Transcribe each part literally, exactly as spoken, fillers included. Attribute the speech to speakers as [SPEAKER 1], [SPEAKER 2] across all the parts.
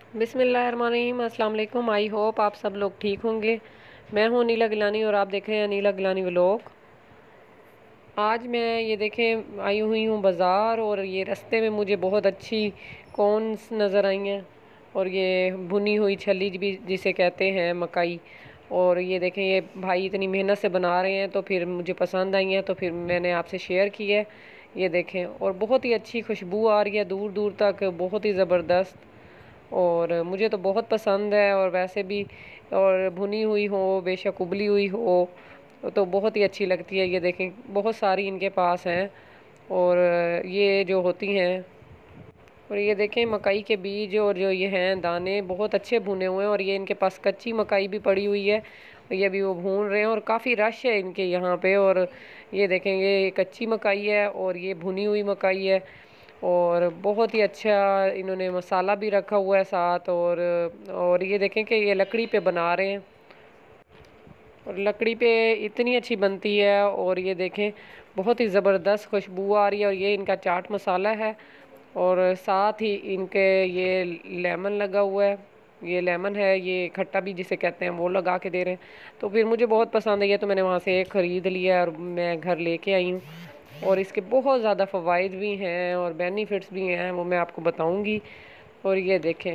[SPEAKER 1] बिस्मिल्लाहिर्रहमानिर्रहीम। अस्सलाम वालेकुम। आई होप आप सब लोग ठीक होंगे। मैं हूँ अनीला गिलानी और आप देख रहे हैं अनीला गिलानी व्लॉग। आज मैं ये देखें आई हुई हूँ बाज़ार और ये रास्ते में मुझे बहुत अच्छी कॉर्न्स नज़र आई हैं और ये भुनी हुई छली भी जिसे कहते हैं मकई। और ये देखें ये भाई इतनी मेहनत से बना रहे हैं तो फिर मुझे पसंद आई हैं तो फिर मैंने आपसे शेयर की है। ये देखें और बहुत ही अच्छी खुशबू आ रही है दूर दूर तक, बहुत ही ज़बरदस्त। और मुझे तो बहुत पसंद है और वैसे भी और भुनी हुई हो बेशक उबली हुई हो तो बहुत ही अच्छी लगती है। ये देखें बहुत सारी इनके पास हैं और ये जो होती हैं और ये देखें मकई के बीज और जो ये हैं दाने बहुत अच्छे भुने हुए हैं और ये इनके पास कच्ची मकई भी पड़ी हुई है। ये अभी वो भून रहे हैं और काफ़ी रश है इनके यहाँ पे। और ये देखें ये कच्ची मकई है और ये भुनी हुई मकई है और बहुत ही अच्छा इन्होंने मसाला भी रखा हुआ है साथ। और और ये देखें कि ये लकड़ी पे बना रहे हैं और लकड़ी पे इतनी अच्छी बनती है। और ये देखें बहुत ही ज़बरदस्त खुशबू आ रही है और ये इनका चाट मसाला है और साथ ही इनके ये लेमन लगा हुआ है। ये लेमन है, ये खट्टा भी जिसे कहते हैं, वो लगा के दे रहे हैं। तो फिर मुझे बहुत पसंद है ये तो मैंने वहाँ से एक ख़रीद लिया और मैं घर लेके आई हूँ। और इसके बहुत ज़्यादा फ़वाइद भी हैं और बेनिफिट्स भी हैं, वो मैं आपको बताऊँगी। और ये देखें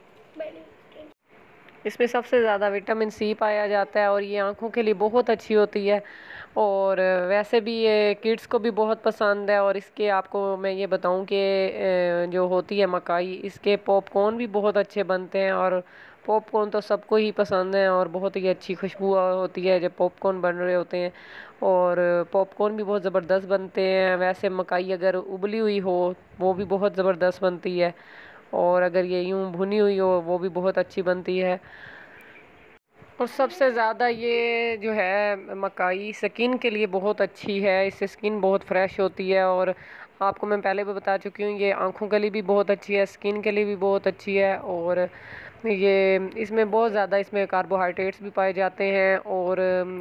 [SPEAKER 1] इसमें सबसे ज़्यादा विटामिन सी पाया जाता है और ये आँखों के लिए बहुत अच्छी होती है। और वैसे भी ये किड्स को भी बहुत पसंद है। और इसके आपको मैं ये बताऊं कि जो होती है मकाई, इसके पॉपकॉर्न भी बहुत अच्छे बनते हैं और पॉपकॉर्न तो सबको ही पसंद है और बहुत ही अच्छी खुशबू होती है जब पॉपकॉर्न बन रहे होते हैं। और पॉपकॉर्न भी बहुत ज़बरदस्त बनते हैं। वैसे मकाई अगर उबली हुई हो वो भी बहुत ज़बरदस्त बनती है और अगर ये यूँ भुनी हुई हो वो भी बहुत अच्छी बनती है। और सबसे ज़्यादा ये जो है मकाई स्किन के लिए बहुत अच्छी है, इससे स्किन बहुत फ्रेश होती है। और आपको मैं पहले भी बता चुकी हूँ ये आँखों के लिए भी बहुत अच्छी है, स्किन के लिए भी बहुत अच्छी है। और ये इसमें बहुत ज़्यादा इसमें कार्बोहाइड्रेट्स भी पाए जाते हैं। और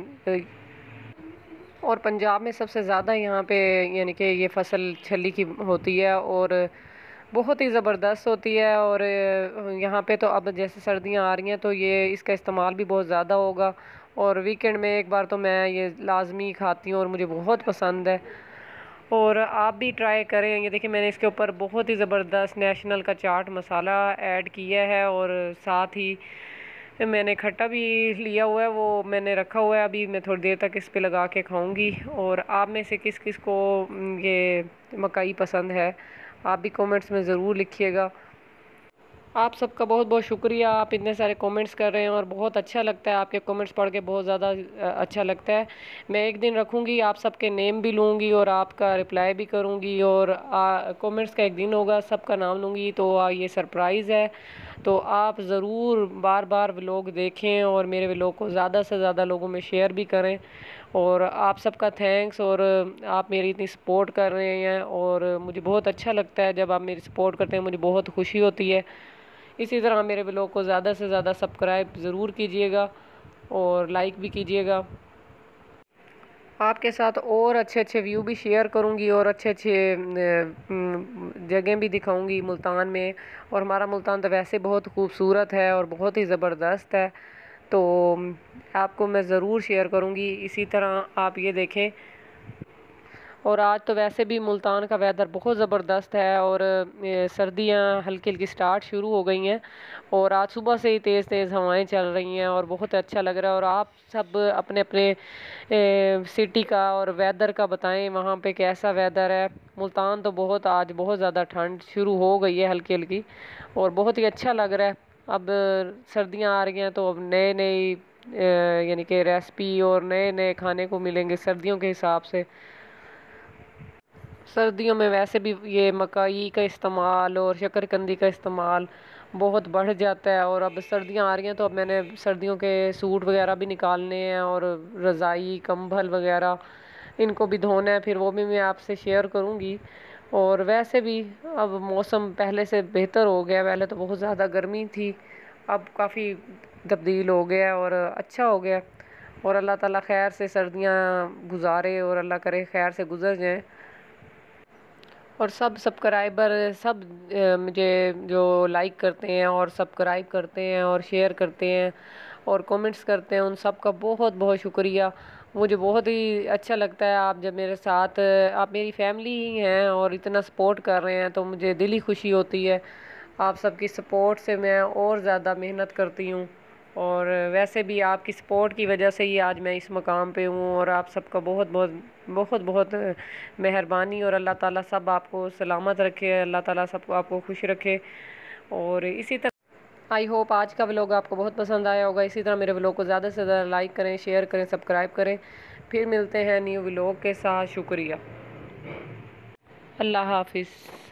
[SPEAKER 1] और पंजाब में सबसे ज़्यादा यहाँ पे यानी कि ये फसल छली की होती है और बहुत ही ज़बरदस्त होती है। और यहाँ पे तो अब जैसे सर्दियाँ आ रही हैं तो ये इसका इस्तेमाल भी बहुत ज़्यादा होगा और वीकेंड में एक बार तो मैं ये लाजमी खाती हूँ और मुझे बहुत पसंद है। और आप भी ट्राई करें। ये देखिए मैंने इसके ऊपर बहुत ही ज़बरदस्त नेशनल का चाट मसाला ऐड किया है और साथ ही मैंने खट्टा भी लिया हुआ है, वो मैंने रखा हुआ है, अभी मैं थोड़ी देर तक इस पे लगा के खाऊंगी। और आप में से किस किस को ये मकई पसंद है आप भी कमेंट्स में ज़रूर लिखिएगा। आप सबका बहुत बहुत शुक्रिया, आप इतने सारे कमेंट्स कर रहे हैं और बहुत अच्छा लगता है, आपके कमेंट्स पढ़ के बहुत ज़्यादा अच्छा लगता है। मैं एक दिन रखूँगी आप सबके नेम भी लूँगी और आपका रिप्लाई भी करूँगी और कमेंट्स का एक दिन होगा सबका नाम लूँगी। तो आ, ये सरप्राइज़ है। तो आप ज़रूर बार बार व्लॉग देखें और मेरे व्लॉग को ज़्यादा से ज़्यादा लोगों में शेयर भी करें। और आप सबका थैंक्स और आप मेरी इतनी सपोर्ट कर रहे हैं और मुझे बहुत अच्छा लगता है जब आप मेरी सपोर्ट करते हैं, मुझे बहुत खुशी होती है। इसी तरह मेरे व्लॉग को ज़्यादा से ज़्यादा सब्सक्राइब ज़रूर कीजिएगा और लाइक भी कीजिएगा। आपके साथ और अच्छे अच्छे व्यू भी शेयर करूंगी और अच्छे अच्छे जगह भी दिखाऊंगी मुल्तान में। और हमारा मुल्तान तो वैसे बहुत खूबसूरत है और बहुत ही ज़बरदस्त है, तो आपको मैं ज़रूर शेयर करूंगी। इसी तरह आप ये देखें। और आज तो वैसे भी मुल्तान का वेदर बहुत ज़बरदस्त है और सर्दियाँ हल्की हल्की स्टार्ट शुरू हो गई हैं और आज सुबह से ही तेज़ तेज़ हवाएं चल रही हैं और बहुत अच्छा लग रहा है। और आप सब अपने अपने ए, सिटी का और वेदर का बताएं वहाँ पे कैसा वेदर है। मुल्तान तो बहुत आज बहुत ज़्यादा ठंड शुरू हो गई है हल्की हल्की और बहुत ही अच्छा लग रहा है। अब सर्दियाँ आ रही हैं तो अब नए नई यानी कि रेसिपी और नए नए खाने को मिलेंगे सर्दियों के हिसाब से। सर्दियों में वैसे भी ये मकई का इस्तेमाल और शकरकंदी का इस्तेमाल बहुत बढ़ जाता है। और अब सर्दियां आ रही हैं तो अब मैंने सर्दियों के सूट वगैरह भी निकालने हैं और रज़ाई कंबल वगैरह इनको भी धोना है, फिर वो भी मैं आपसे शेयर करूंगी। और वैसे भी अब मौसम पहले से बेहतर हो गया, पहले तो बहुत ज़्यादा गर्मी थी, अब काफ़ी तब्दील हो गया और अच्छा हो गया। और अल्लाह ताला खैर से सर्दियां गुजारे और अल्लाह करे खैर से गुजर जाएं। और सब सब्सक्राइबर सब अ, मुझे जो लाइक करते हैं और सब्सक्राइब करते हैं और शेयर करते हैं और कमेंट्स करते हैं, उन सब का बहुत बहुत शुक्रिया। मुझे बहुत ही अच्छा लगता है आप जब मेरे साथ, आप मेरी फैमिली ही हैं और इतना सपोर्ट कर रहे हैं, तो मुझे दिली खुशी होती है। आप सबकी सपोर्ट से मैं और ज़्यादा मेहनत करती हूँ, और वैसे भी आपकी सपोर्ट की वजह से ही आज मैं इस मकाम पे हूँ। और आप सबका बहुत बहुत बहुत बहुत मेहरबानी, और अल्लाह ताला सब आपको सलामत रखे, अल्लाह ताला सबको आपको खुश रखे। और इसी तरह आई होप आज का व्लॉग आपको बहुत पसंद आया होगा। इसी तरह मेरे व्लॉग को ज़्यादा से ज़्यादा लाइक करें, शेयर करें, सब्सक्राइब करें। फिर मिलते हैं न्यू व्लॉग के साथ। शुक्रिया। अल्लाह हाफिज़।